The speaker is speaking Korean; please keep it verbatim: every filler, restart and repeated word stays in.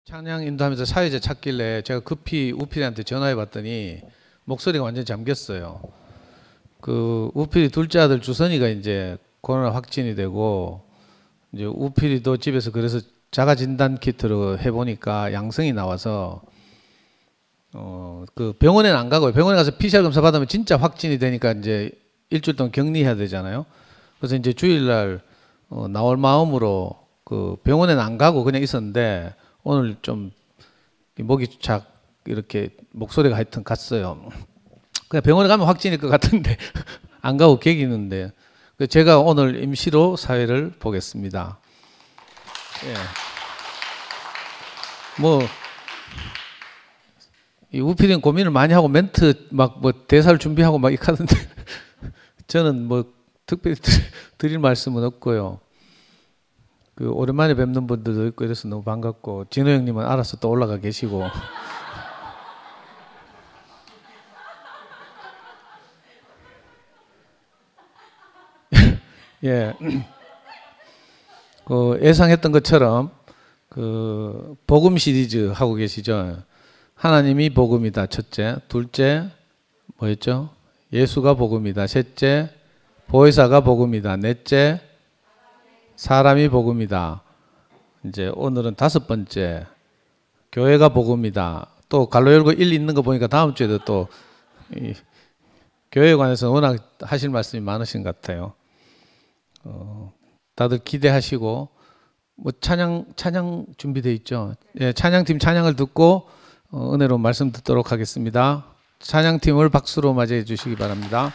찬양 인도하면서 사회자 찾길래 제가 급히 우필이한테 전화해 봤더니 목소리가 완전히 잠겼어요. 그 우필이 둘째 아들 주선이가 이제 코로나 확진이 되고 이제 우필이도 집에서 그래서 자가 진단 키트로 해보니까 양성이 나와서 어 그 병원에는 안 가고요. 병원에 가서 피씨알 검사 받으면 진짜 확진이 되니까 이제 일주일 동안 격리해야 되잖아요. 그래서 이제 주일날 어 나올 마음으로 그 병원에는 안 가고 그냥 있었는데 오늘 좀 목이 착 이렇게 목소리가 하여튼 갔어요. 그냥 병원에 가면 확진일 것 같은데 안 가고 객이는데 제가 오늘 임시로 사회를 보겠습니다. 예. 뭐 이 우필이는 고민을 많이 하고 멘트 막 뭐 대사를 준비하고 막 이렇게 하던데 저는 뭐 특별히 드릴 말씀은 없고요. 그 오랜만에 뵙는 분들도 있고 이래서 너무 반갑고 진호 형님은 알아서 또 올라가 계시고 예, 그 예상했던 것처럼 그 복음 시리즈 하고 계시죠. 하나님이 복음이다 첫째, 둘째 뭐였죠? 예수가 복음이다 셋째, 보혜사가 복음이다 넷째, 사람이 복음이다. 이제 오늘은 다섯 번째, 교회가 복음이다. 또 갈로 열고 일 있는 거 보니까 다음 주에도 또 이 교회에 관해서 워낙 하실 말씀이 많으신 것 같아요. 어, 다들 기대하시고 뭐 찬양 찬양 준비돼 있죠. 예, 찬양팀 찬양을 듣고 어, 은혜로운 말씀 듣도록 하겠습니다. 찬양팀을 박수로 맞이해 주시기 바랍니다.